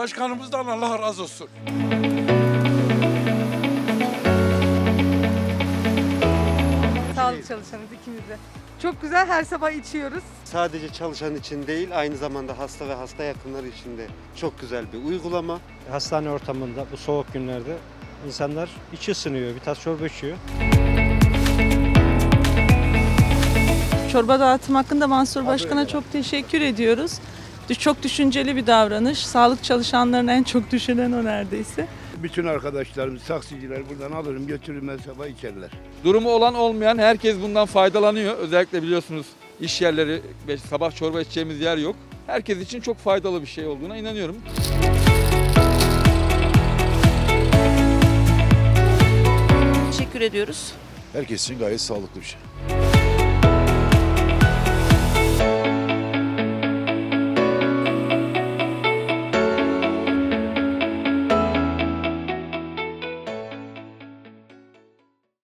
Başkanımızdan Allah razı olsun. Sağlık çalışanız ikimiz de. Çok güzel, her sabah içiyoruz. Sadece çalışan için değil, aynı zamanda hasta ve hasta yakınları için de çok güzel bir uygulama. Hastane ortamında bu soğuk günlerde insanlar içi ısınıyor, bir tas çorba içiyor. Çorba dağıtım hakkında Mansur Başkan'a çok teşekkür ediyoruz. Çok düşünceli bir davranış. Sağlık çalışanlarını en çok düşünen o neredeyse. Bütün arkadaşlarımız, taksiciler buradan alırım götürürüm sabah içerler. Durumu olan olmayan herkes bundan faydalanıyor. Özellikle biliyorsunuz iş yerleri ve sabah çorba içeceğimiz yer yok. Herkes için çok faydalı bir şey olduğuna inanıyorum. Teşekkür ediyoruz. Herkes için gayet sağlıklı bir şey.